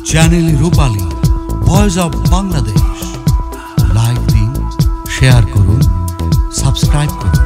Channel Rupali voice of Bangladesh. Like দিন, share করুন, subscribe করুন।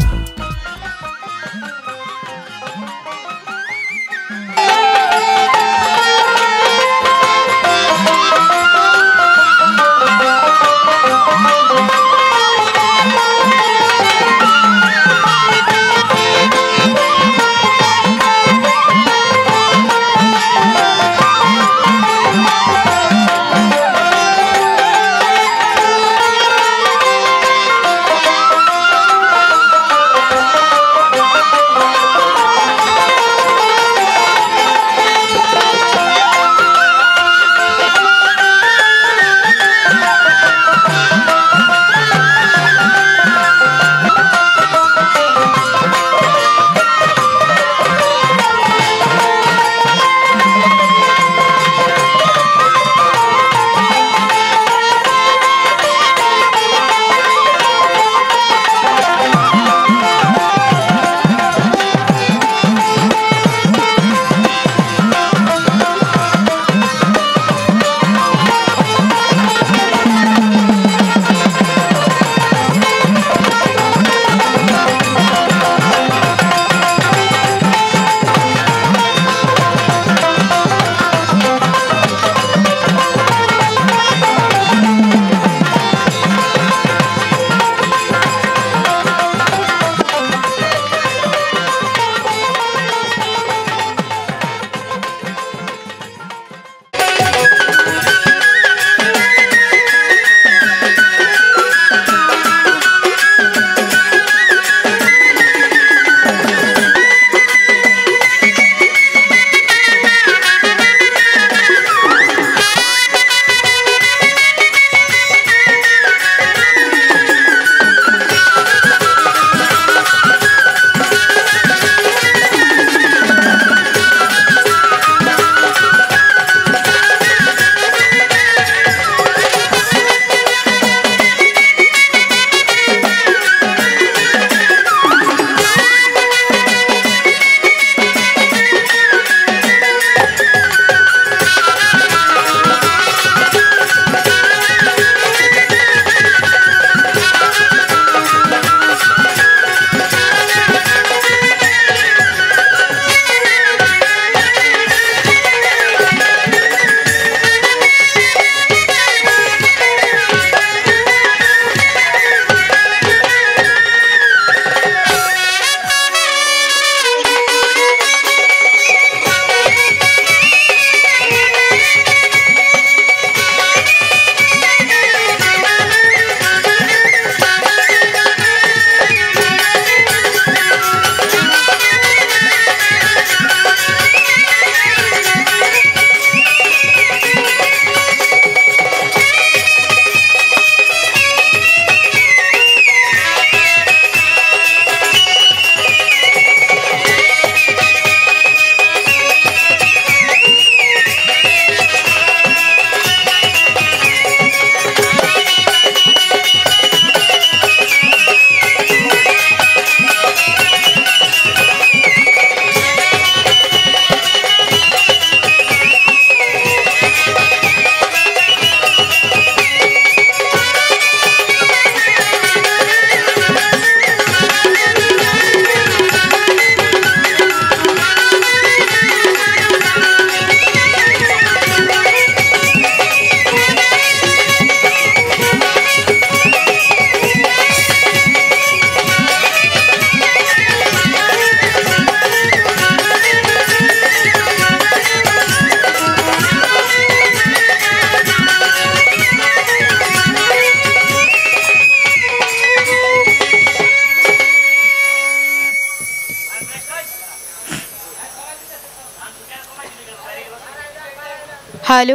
হ্যালো,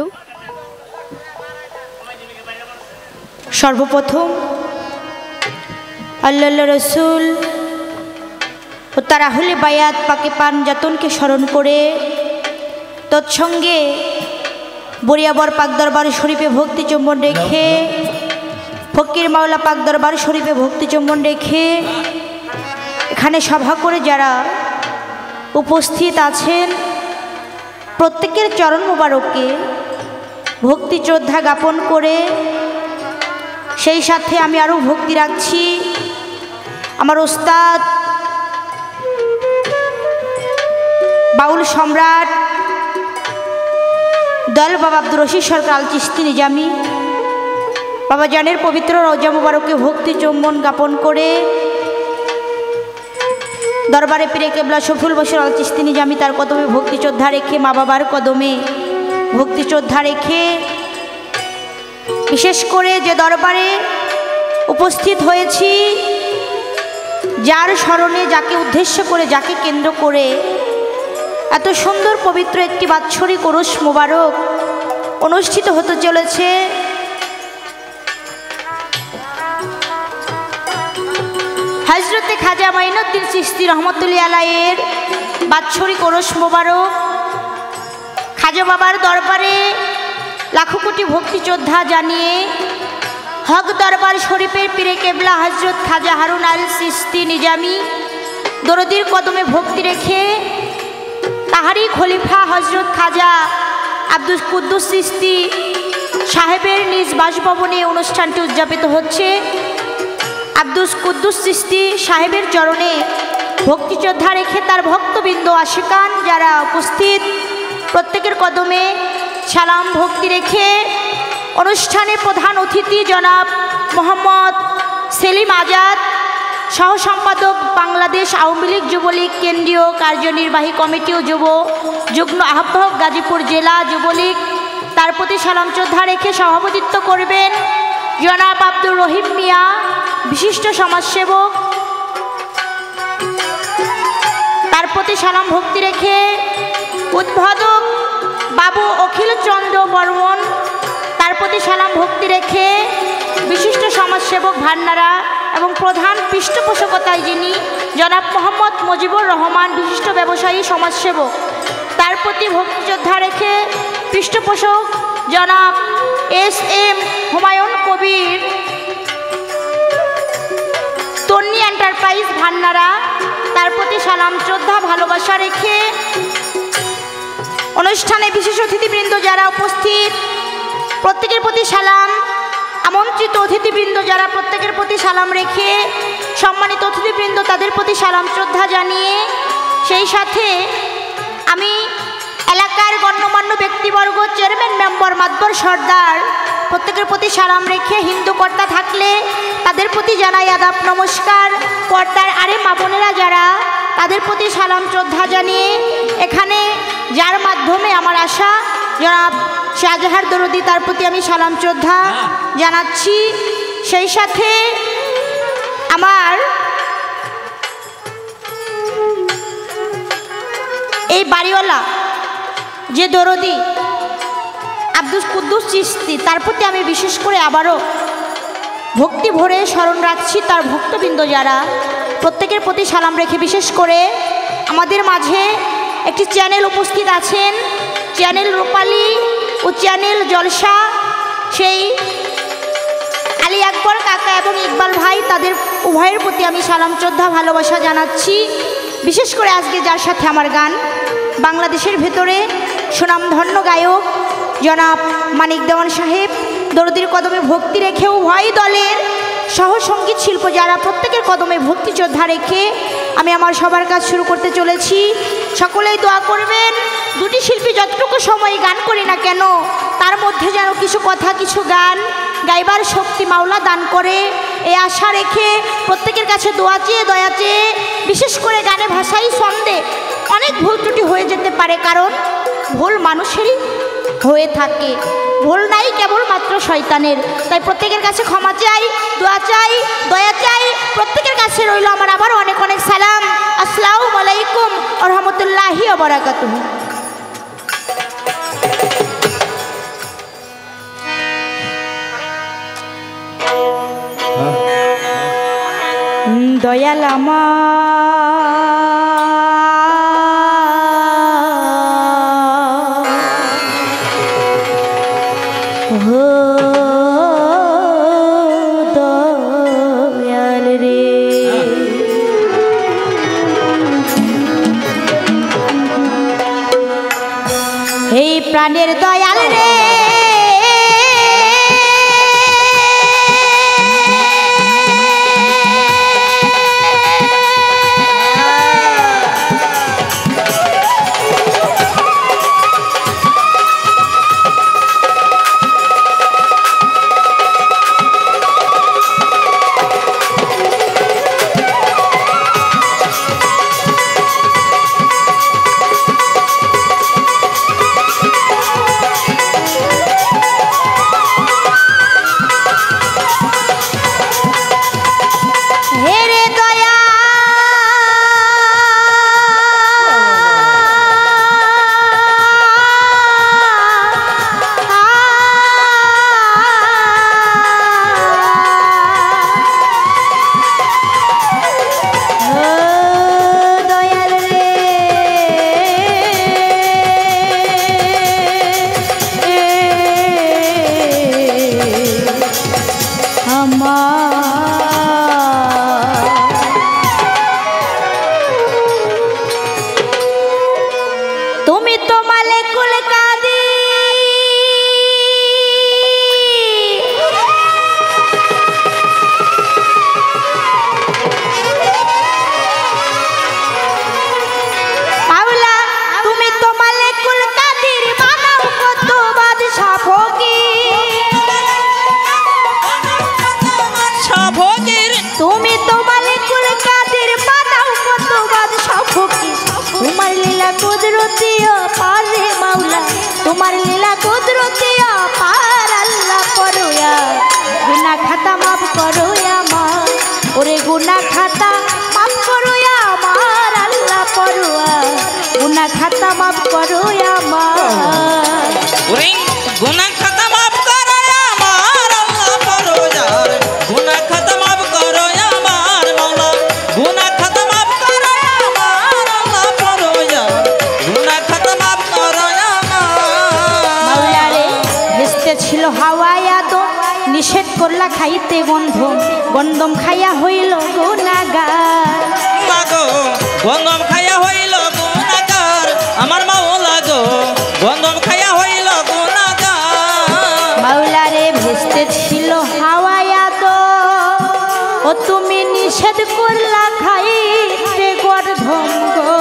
সর্বপ্রথম আল্লাহ রসুল ও তার আহলে বায়াত পাকে পান যাতনকে স্মরণ করে তৎসঙ্গে বরিয়াবর পাক দরবার শরীফে ভক্তি চুম্বন রেখে ফকির মাওলা পাক দরবার শরীফে ভক্তি চুম্বন রেখে এখানে সভা করে যারা উপস্থিত আছেন প্রত্যেকের চরণ মোবারককে ভক্তি শ্রদ্ধা জ্ঞাপন করে সেই সাথে আমি আরও ভক্তি রাখছি আমার ওস্তাদ বাউল সম্রাট দয়াল বাবা আব্দুর রশিদ সরকার আল চিশতি নিজামি বাবা জানের পবিত্র রওজা মুবারকে ভক্তি চুম্বন জ্ঞাপন করে দরবারে পীরে কেবলা সফুল বশর আল চিশতি নিজামি তার কদমে ভক্তি শ্রদ্ধা রেখে মা বাবার কদমে ভক্তি শ্রদ্ধা রেখে বিশেষ করে যে দরবারে উপস্থিত হয়েছি যার স্মরণে যাকে উদ্দেশ্য করে যাকে কেন্দ্র করে এত সুন্দর পবিত্র একটি বাৎসরিক ওরস মোবারক অনুষ্ঠিত হতে চলেছে, হযরতে খাজা মাইনুদ্দিন চিশতি রহমতুল্লাহ আলাইহির বাৎসরিক ওরস মোবারক। খাজা বাবার দরবারে লাখো কোটি ভক্তি শ্রদ্ধা জানিয়ে হক দরবার শরীফের পীরে কেবলা হযরত খাজা হারুন আল চিশতি নিজামি দরদির কদমে ভক্তি রেখে তাহারি খলিফা হযরত খাজা আব্দুল কুদ্দুস চিশতি সাহেবের নিজ বাসভবনে অনুষ্ঠানটি উদযাপিত হচ্ছে। আব্দুল কুদ্দুস চিশতি সাহেবের চরণে ভক্তি শ্রদ্ধা রেখে তার ভক্তবৃন্দ আশিকান যারা উপস্থিত প্রত্যেকের কদমে সালাম ভক্তি রেখে অনুষ্ঠানে প্রধান অতিথি জনাব মোহাম্মদ সেলিম আজাদ সহ সম্পাদক বাংলাদেশ আওয়ামী লীগ যুবলীগ কেন্দ্রীয় কার্যনির্বাহী কমিটি ও যুগ্ম আহ্বায়ক গাজীপুর জেলা যুবলীগ তার প্রতি সালাম শ্রদ্ধা রেখে সভাপতিত্ব করবেন জনাব আব্দুর রহিম মিয়া বিশিষ্ট সমাজসেবক। তার প্রতি সালাম ভক্তি রেখে উদ্বোধক বাবু অখিল চন্দ্র বর্মন তার প্রতি সালাম ভক্তি রেখে বিশিষ্ট সমাজসেবক ভান্নারা এবং প্রধান পৃষ্ঠপোষকতায় যিনি জনাব মোহাম্মদ মুজিবুর রহমান বিশিষ্ট ব্যবসায়ী সমাজসেবক তার প্রতি ভক্তি শ্রদ্ধা রেখে পৃষ্ঠপোষক জনাব SM হুমায়ুন কবির তন্নি এন্টারপ্রাইজ ভান্নারা তার প্রতি সালাম শ্রদ্ধা ভালোবাসা রেখে অনুষ্ঠানে বিশেষ অতিথিবৃন্দ যারা উপস্থিত প্রত্যেকের প্রতি সালাম, আমন্ত্রিত অতিথিবৃন্দ যারা প্রত্যেকের প্রতি সালাম রেখে সম্মানিত অতিথিবৃন্দ তাদের প্রতি সালাম শ্রদ্ধা জানিয়ে সেই সাথে আমি এলাকার গণ্যমান্য ব্যক্তিবর্গ চেয়ারম্যান মেম্বার মাতবর সর্দার প্রত্যেকের প্রতি সালাম রেখে হিন্দু কর্তা থাকলে তাদের প্রতি জানাই আদাব নমস্কার, পর্দার আরে মা বোনেরা যারা তাদের প্রতি সালাম শ্রদ্ধা জানিয়ে এখানে যার মাধ্যমে আমার আশা জনাব শাহজাহার দরদি তার প্রতি আমি সালাম শ্রদ্ধা জানাচ্ছি। সেই সাথে আমার এই বাড়িওয়ালা যে দরদি আব্দুল কুদ্দুস চিশতি তার প্রতি আমি বিশেষ করে আবারও ভক্তি ভরে স্মরণ রাখছি। তার ভক্তবৃন্দ যারা প্রত্যেকের প্রতি সালাম রেখে বিশেষ করে আমাদের মাঝে একটি চ্যানেল উপস্থিত আছেন, চ্যানেল রূপালী ও চ্যানেল জলসা, সেই আলী আকবর কাকা এবং ইকবাল ভাই তাদের উভয়ের প্রতি আমি সালাম শ্রদ্ধা ভালোবাসা জানাচ্ছি। বিশেষ করে আজকে যার সাথে আমার গান বাংলাদেশের ভেতরে সুনামধন্য গায়ক জনাব মানিক দেওয়ান সাহেব দরদির কদমে ভক্তি রেখে উভয় দলের সহসঙ্গীত শিল্প যারা প্রত্যেকের কদমে ভক্তি শ্রদ্ধা রেখে আমি আমার সবার কাজ শুরু করতে চলেছি। সকলেই দোয়া করবেন দুটি শিল্পী যতটুকু সময় গান করি না কেন তার মধ্যে যেন কিছু কথা কিছু গান গাইবার শক্তি মাওলা দান করে এই আশা রেখে প্রত্যেকের কাছে দোয়া চেয়ে দয়া চেয়ে বিশেষ করে গানে ভাষাই ছন্দে অনেক ভুল ত্রুটি হয়ে যেতে পারে, কারণ ভুল মানুষেরই হয়ে থাকে, ভুল নাই কেবলমাত্র শয়তানের। তাই প্রত্যেকের কাছে ক্ষমা চাই, দোয়া চাই, দয়া চাই। প্রত্যেকের কাছে রইল আমার আবার অনেক অনেক সালাম। আসসালামু আলাইকুম ওয়া রাহমাতুল্লাহি ওয়া বারাকাতুহু। দয়াল দয়াল রে হে প্রাণের দয়াল রে কুদরতি অপার আল্লাহ পরোয়া গুনাহ খাতা মাফ করো আমার ওরে গুনাহ খাতা মাফ করো আমার আল্লাহ পরোয়া গুনাহ খাতা মাফ করো আমার ওরে গুনাহ খাতা মাফ করো আমার আল্লাহ পরোয়া গুনাহ খাতা মাফ করো আমার মাওলা গুনাহ খাতা মাফ করো আমার আল্লাহ পরোয়া গুনাহ খাতা মাফ করো আমার মাওলা রে ভেস্তে ছিল হাওয়ায় আদম নিষেধ করলা খাইতে গন্ধম খাইয়া হইল গুনাহগার মাগো গন্ধম খাইয়া হইল গুনাহগার আমার মাওলা গো গন্ধম খাইয়া হইল গুনাহগার মাওলা রে ভেস্তে ছিল হাওয়ায় আদম ও তুমি নিষেধ করলা খাইতে গন্ধম গো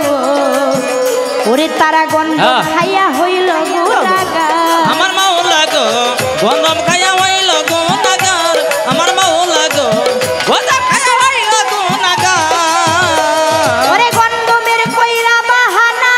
ওরে তারা গন্ধম খাইয়া হইল গুনাহগার আমার মাওলা গো গন্ধম খাইয়া হইল গুনাহগার আমার মাওলা গো গন্ধম খাইয়া হইল গুনাহগার ওরে গন্ধমের কইরা বাহানা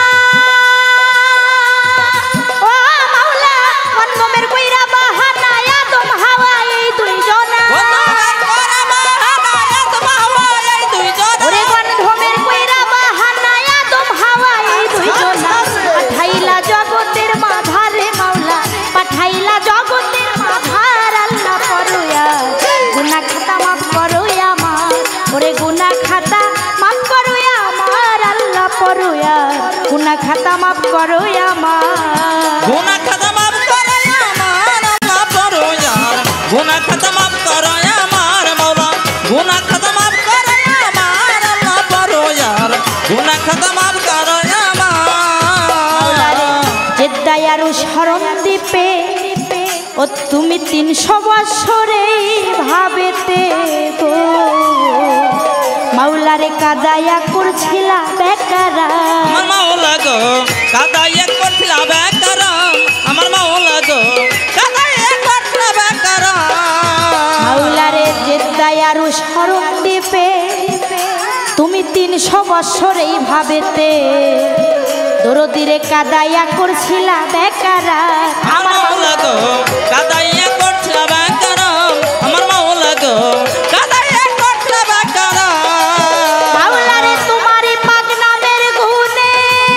ও মাওলা গন্ধমের কইরা বাহানা আদম হাওয়া এই দুইজনা গন্ধমের কইরা বাহানা আদম হাওয়া এই দুইজনা ওরে গন্ধমের কইরা বাহানা আদম হাওয়া এই দুইজনা পাঠাইলা জগতের মাঝারে মাওলা পাঠাইলা জগতের মাঝার আল্লাহ পরোয়া গুনাহ খাতা মাফ করো আমার ওরে গুনাহ খাতা মাফ করো আমার আল্লাহ পরোয়া গুনাহ খাতা মাফ করো আমার গুনাহ খাতা মাফ করো আমার আল্লাহ পরোয়া গুনাহ খাতা মাফ করো আমার মাওলা গুনাহ খাতা মাফ করো আমার আল্লাহ পরোয়া গুনাহ খাতা মাফ করো আমার জেদ্দায় আরো শরণ দ্বীপে ও তুমি 300 বছরে ভাবেতে গো মাওলারে কাদায়া করছিলা বেকারা আমার মাওলা গো কাদাইয়া করছিলা বেকারাম আমার মাওলা গো কাদাইয়া করছিলা বেকারাম মাওলারে জেদ্দায় আরো শরণ দ্বীপে তুমি 300 বছরে ভাবেতে দরদিরে কাদায়া করছিলা বেকারা আমার মাওলা গো কাদাইয়া করছিলা বেকারাম আমার মাওলা গো কাদাইয়া করছিলা বেকারাম মাওলারে তোমারই পাক নামের গুণে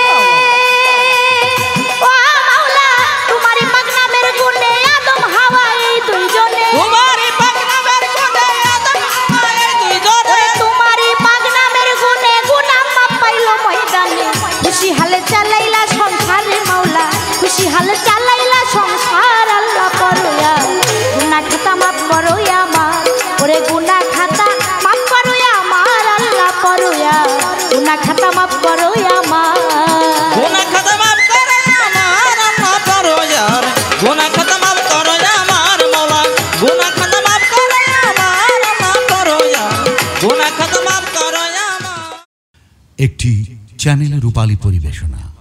ও মাওলা তোমারই পাক নামের গুণে আদম হাওয়া এই দুইজনে তোমারই পাক নামের গুণে আদম হাওয়া এই দুইজনে ওরে তোমারই পাক নামের গুণে গুনাহ মাপ পাইলো ময়দানে খুশি হালে চালাইলা সংসারে মাওলা খুশি হালে চালাইলা সংসার আল্লাহ পরোয়া গুনাহ খাতা মাফ করো আমার ওরে গুনাহ খাতা মাফ করো আমার আল্লাহ পরোয়া গুনাহ খাতা মাফ করো আমার গুনাহ খাতা মাফ করো আমার আল্লাহ পরোয়া গুনাহ খাতা মাফ করো আমার মাওলা গুনাহ খাতা মাফ করো আমার আল্লাহ পরোয়া গুনাহ খাতা মাফ করো আমার একটি চ্যানেল রূপালী পরিবেশনা।